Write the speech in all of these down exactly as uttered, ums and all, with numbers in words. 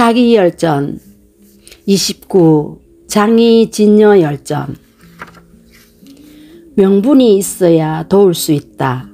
사기열전. 이십구. 장의진여열전. 명분이 있어야 도울 수 있다.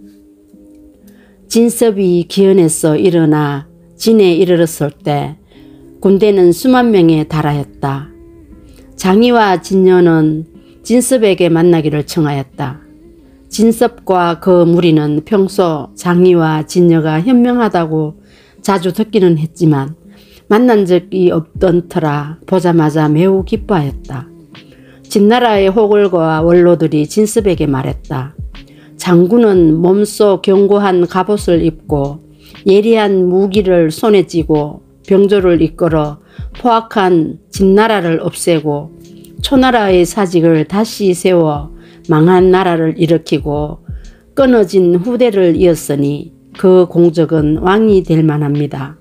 진섭이 기현에서 일어나 진에 이르렀을 때 군대는 수만 명에 달하였다. 장의와 진여는 진섭에게 만나기를 청하였다. 진섭과 그 무리는 평소 장의와 진여가 현명하다고 자주 듣기는 했지만 만난 적이 없던 터라 보자마자 매우 기뻐하였다. 진나라의 호걸과 원로들이 진섭에게 말했다. 장군은 몸소 견고한 갑옷을 입고 예리한 무기를 손에 쥐고 병조를 이끌어 포악한 진나라를 없애고 초나라의 사직을 다시 세워 망한 나라를 일으키고 끊어진 후대를 이었으니 그 공적은 왕이 될 만합니다.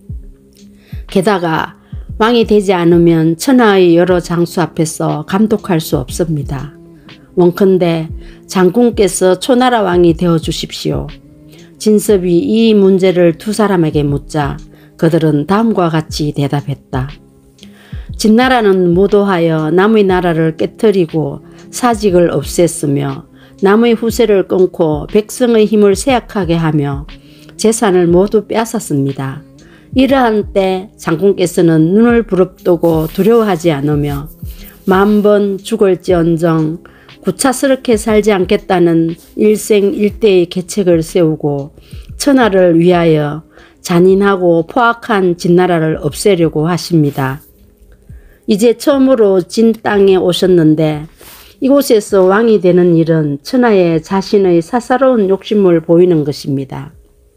게다가 왕이 되지 않으면 천하의 여러 장수 앞에서 감독할 수 없습니다. 원컨대 장군께서 초나라 왕이 되어 주십시오. 진섭이 이 문제를 두 사람에게 묻자 그들은 다음과 같이 대답했다. 진나라는 무도하여 남의 나라를 깨뜨리고 사직을 없앴으며 남의 후세를 끊고 백성의 힘을 쇠약하게 하며 재산을 모두 빼앗았습니다. 이러한 때 장군께서는 눈을 부릅뜨고 두려워하지 않으며 만번 죽을지언정 구차스럽게 살지 않겠다는 일생일대의 계책을 세우고 천하를 위하여 잔인하고 포악한 진나라를 없애려고 하십니다. 이제 처음으로 진 땅에 오셨는데 이곳에서 왕이 되는 일은 천하에 자신의 사사로운 욕심을 보이는 것입니다.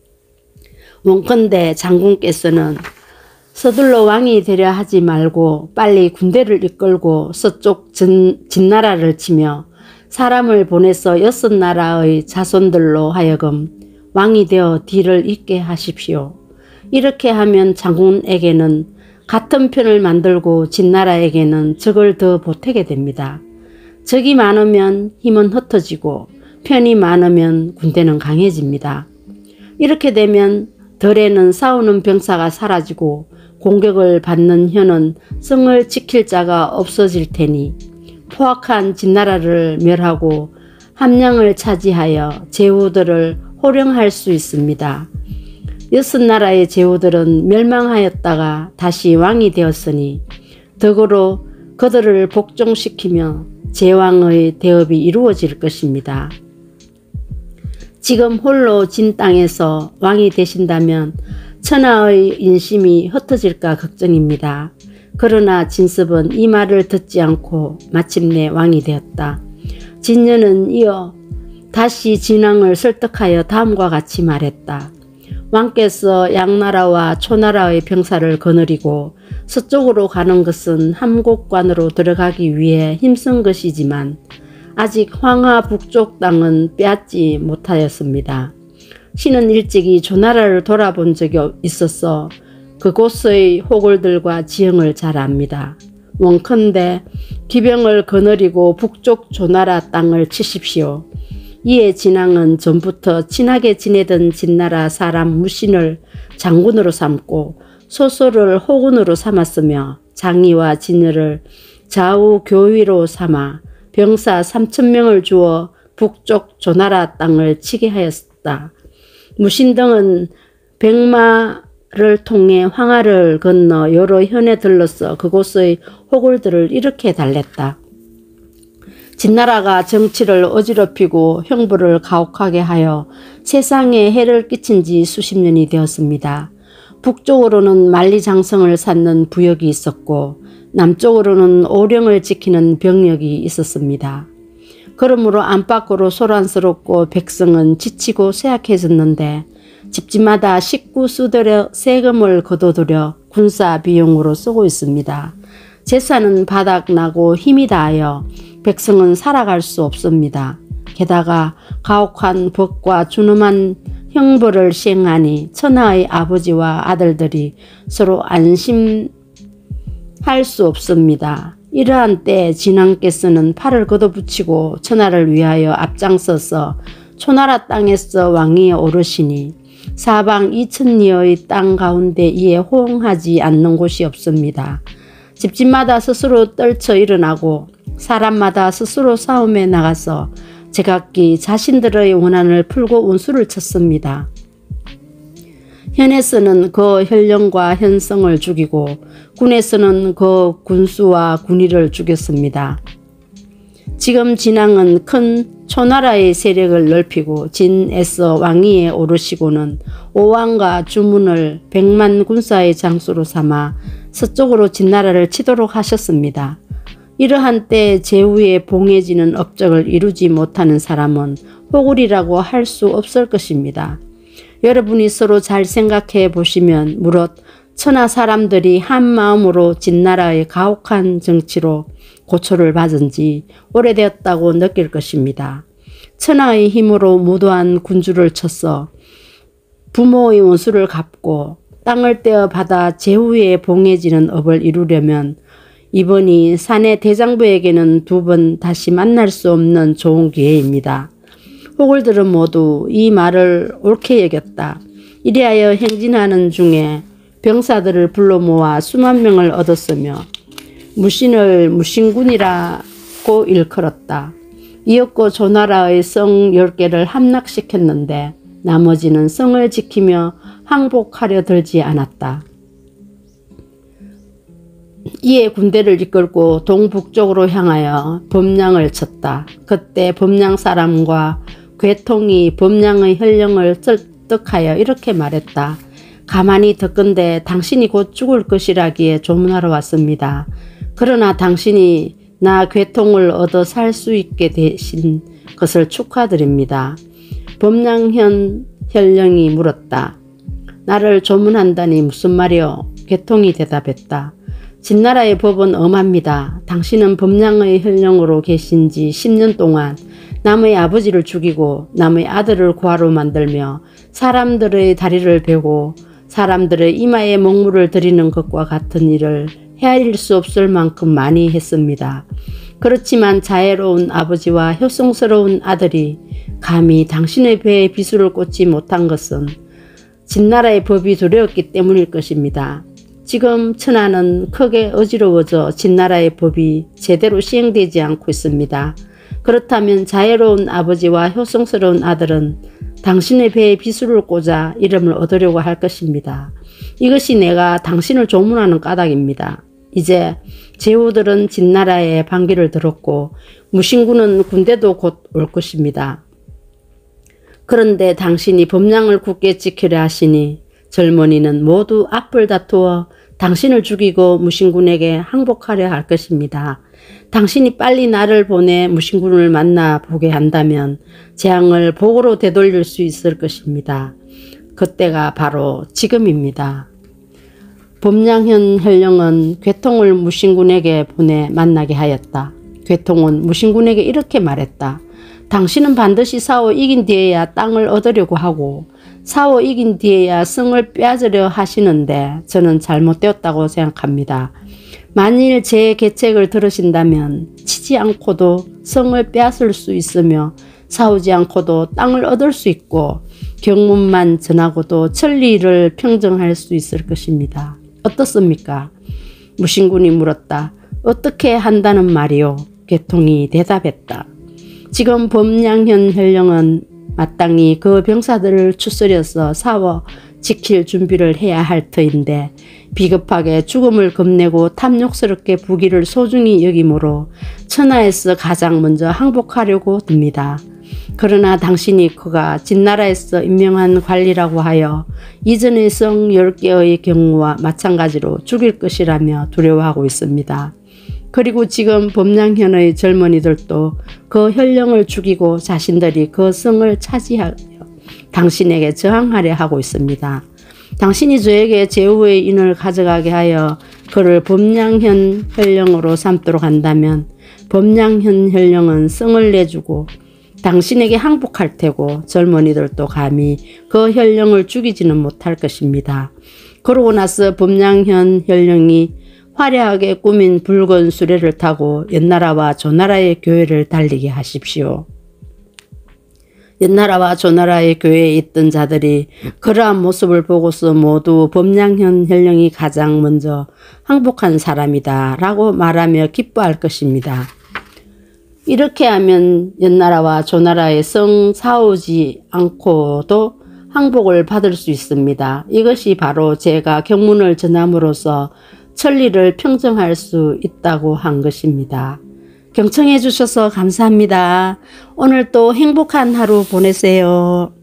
원컨대 장군께서는 서둘러 왕이 되려 하지 말고 빨리 군대를 이끌고 서쪽 진, 진나라를 치며 사람을 보내서 여섯 나라의 자손들로 하여금 왕이 되어 뒤를 잇게 하십시오. 이렇게 하면 장군에게는 같은 편을 만들고 진나라에게는 적을 더 보태게 됩니다. 적이 많으면 힘은 흩어지고 편이 많으면 군대는 강해집니다. 이렇게 되면 덜에는 싸우는 병사가 사라지고 공격을 받는 혀는 성을 지킬 자가 없어질 테니 포악한 진나라를 멸하고 함량을 차지하여 제후들을 호령할 수 있습니다. 여섯 나라의 제후들은 멸망하였다가 다시 왕이 되었으니 덕으로 그들을 복종시키며 제왕의 대업이 이루어질 것입니다. 지금 홀로 진 땅에서 왕이 되신다면 천하의 인심이 흩어질까 걱정입니다. 그러나 진섭은 이 말을 듣지 않고 마침내 왕이 되었다. 진여는 이어 다시 진왕을 설득하여 다음과 같이 말했다. 왕께서 양나라와 초나라의 병사를 거느리고 서쪽으로 가는 것은 함곡관으로 들어가기 위해 힘쓴 것이지만 아직 황하 북쪽 땅은 빼앗지 못하였습니다. 신은 일찍이 조나라를 돌아본 적이 있어서 그곳의 호골들과 지형을 잘 압니다. 원컨대 기병을 거느리고 북쪽 조나라 땅을 치십시오. 이에 진왕은 전부터 친하게 지내던 진나라 사람 무신을 장군으로 삼고 소소를 호군으로 삼았으며 장의와 진여를 좌우 교위로 삼아 병사 삼천 명을 주어 북쪽 조나라 땅을 치게 하였다. 무신 등은 백마를 통해 황하를 건너 여러 현에 들러서 그곳의 호골들을 이렇게 달랬다. 진나라가 정치를 어지럽히고 형부를 가혹하게 하여 세상에 해를 끼친 지 수십 년이 되었습니다. 북쪽으로는 만리장성을 쌓는 부역이 있었고 남쪽으로는 오령을 지키는 병력이 있었습니다. 그러므로 안팎으로 소란스럽고 백성은 지치고 쇠약해졌는데 집집마다 식구 수들여 세금을 거둬들여 군사 비용으로 쓰고 있습니다. 재산은 바닥나고 힘이 다하여 백성은 살아갈 수 없습니다. 게다가 가혹한 법과 준엄한 형벌을 시행하니 천하의 아버지와 아들들이 서로 안심할 수 없습니다. 이러한 때 진왕께서는 팔을 걷어붙이고 천하를 위하여 앞장서서 초나라 땅에서 왕위에 오르시니 사방 이천리의 땅 가운데 이에 호응하지 않는 곳이 없습니다. 집집마다 스스로 떨쳐 일어나고 사람마다 스스로 싸움에 나가서 제각기 자신들의 원한을 풀고 운수를 쳤습니다. 현에서는 그 혈령과 현성을 죽이고 군에서는 그 군수와 군의를 죽였습니다. 지금 진왕은 큰 초나라의 세력을 넓히고 진에서 왕위에 오르시고는 오왕과 주문을 백만 군사의 장수로 삼아 서쪽으로 진나라를 치도록 하셨습니다. 이러한 때 제후에 봉해지는 업적을 이루지 못하는 사람은 호굴이라고 할 수 없을 것입니다. 여러분이 서로 잘 생각해 보시면 무릇 천하 사람들이 한 마음으로 진나라의 가혹한 정치로 고초를 받은 지 오래되었다고 느낄 것입니다. 천하의 힘으로 무도한 군주를 쳐서 부모의 원수를 갚고 땅을 떼어 받아 제후에 봉해지는 업을 이루려면 이번이 사내 대장부에게는 두 번 다시 만날 수 없는 좋은 기회입니다. 호굴들은 모두 이 말을 옳게 여겼다. 이리하여 행진하는 중에 병사들을 불러 모아 수만 명을 얻었으며 무신을 무신군이라고 일컬었다. 이윽고 조나라의 성 열 개를 함락시켰는데 나머지는 성을 지키며 항복하려 들지 않았다. 이에 군대를 이끌고 동북쪽으로 향하여 범량을 쳤다. 그때 범량 사람과 괴통이 범량의 혈령을 설득하여 이렇게 말했다. 가만히 듣건대 당신이 곧 죽을 것이라기에 조문하러 왔습니다. 그러나 당신이 나 괴통을 얻어 살 수 있게 되신 것을 축하드립니다. 범량현 혈령이 물었다. 나를 조문한다니 무슨 말이오? 괴통이 대답했다. 진나라의 법은 엄합니다. 당신은 범량의 혈령으로 계신 지 십 년 동안 남의 아버지를 죽이고 남의 아들을 고아로 만들며 사람들의 다리를 베고 사람들의 이마에 먹물을 들이는 것과 같은 일을 헤아릴 수 없을 만큼 많이 했습니다. 그렇지만 자애로운 아버지와 효성스러운 아들이 감히 당신의 배에 비수를 꽂지 못한 것은 진나라의 법이 두려웠기 때문일 것입니다. 지금 천하는 크게 어지러워져 진나라의 법이 제대로 시행되지 않고 있습니다. 그렇다면 자애로운 아버지와 효성스러운 아들은 당신의 배에 비수를 꽂아 이름을 얻으려고 할 것입니다. 이것이 내가 당신을 조문하는 까닭입니다. 이제 제후들은 진나라의 반기를 들었고 무신군은 군대도 곧 올 것입니다. 그런데 당신이 법량을 굳게 지키려 하시니 젊은이는 모두 앞을 다투어 당신을 죽이고 무신군에게 항복하려 할 것입니다. 당신이 빨리 나를 보내 무신군을 만나 보게 한다면 재앙을 복으로 되돌릴 수 있을 것입니다. 그때가 바로 지금입니다. 범량현 혈령은 괴통을 무신군에게 보내 만나게 하였다. 괴통은 무신군에게 이렇게 말했다. 당신은 반드시 싸워 이긴 뒤에야 땅을 얻으려고 하고 싸워 이긴 뒤에야 성을 빼앗으려 하시는데 저는 잘못되었다고 생각합니다. 만일 제 계책을 들으신다면 치지 않고도 성을 빼앗을 수 있으며 싸우지 않고도 땅을 얻을 수 있고 경문만 전하고도 천리를 평정할 수 있을 것입니다. 어떻습니까? 무신군이 물었다. 어떻게 한다는 말이오? 괴통이 대답했다. 지금 범량현 혈령은 마땅히 그 병사들을 추스려서 싸워 지킬 준비를 해야 할 터인데 비겁하게 죽음을 겁내고 탐욕스럽게 부귀를 소중히 여기므로 천하에서 가장 먼저 항복하려고 듭니다. 그러나 당신이 그가 진나라에서 임명한 관리라고 하여 이전의 성 열 개의 경우와 마찬가지로 죽일 것이라며 두려워하고 있습니다. 그리고 지금 범량현의 젊은이들도 그 혈령을 죽이고 자신들이 그 성을 차지하여 당신에게 저항하려 하고 있습니다. 당신이 저에게 제후의 인을 가져가게 하여 그를 범량현 혈령으로 삼도록 한다면 범량현 혈령은 성을 내주고 당신에게 항복할 테고 젊은이들도 감히 그 혈령을 죽이지는 못할 것입니다. 그러고 나서 범량현 혈령이 화려하게 꾸민 붉은 수레를 타고 연나라와 조나라의 교회를 달리게 하십시오. 옛나라와 조나라의 교회에 있던 자들이 그러한 모습을 보고서 모두 범양현 혈령이 가장 먼저 항복한 사람이다 라고 말하며 기뻐할 것입니다. 이렇게 하면 옛나라와 조나라의 성 싸우지 않고도 항복을 받을 수 있습니다. 이것이 바로 제가 경문을 전함으로써 천리를 평정할 수 있다고 한 것입니다. 경청해 주셔서 감사합니다. 오늘 또 행복한 하루 보내세요.